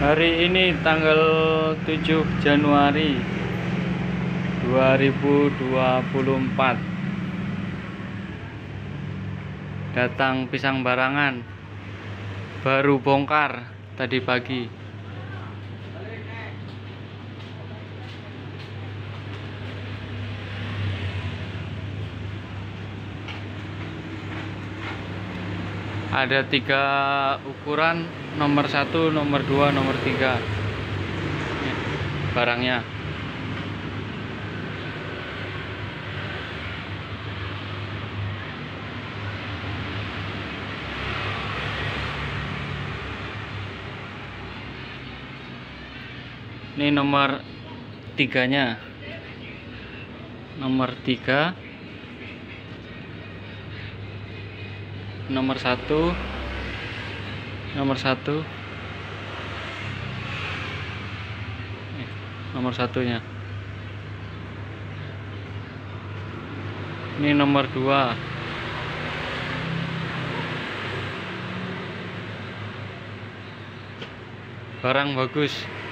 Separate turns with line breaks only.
Hari ini tanggal 7 Januari 2024. Datang pisang barangan. Baru bongkar tadi pagi. Ada 3 ukuran, nomor 1, nomor 2, nomor 3. Barangnya. Ini nomor 3-nya. Nomor 3. Nomor 1. Nomor 1. Nomor 1-nya. Ini nomor 2. Barang bagus.